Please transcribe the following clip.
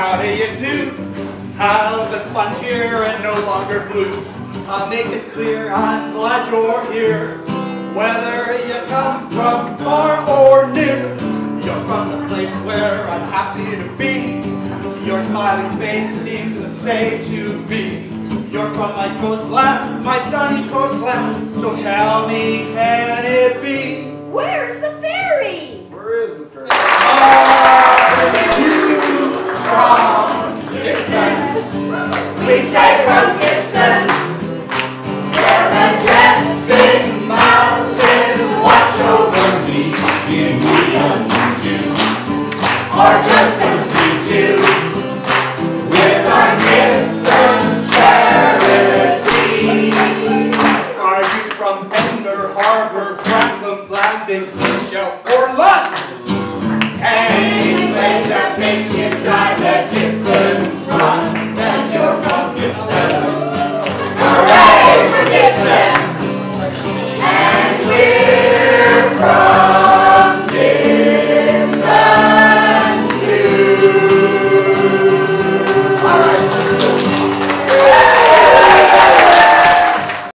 how do you do? How's the fun here and no longer blue? I'll make it clear, I'm glad you're here. Whether you come from far or near, you're from the place where I'm happy to be. Your smiling face seems to say to me, you're from my coastland, my sunny coastland. So tell me, can it be? Where's the ferry? Where is the ferry? Are you from Gibsons? We say from Gibsons, where majestic mountains watch over me, in the unusual, or just complete you with our Gibsons charity. Are you from Bender Harbor, Franklin's Landing, Seashell, or London? Any place that makes you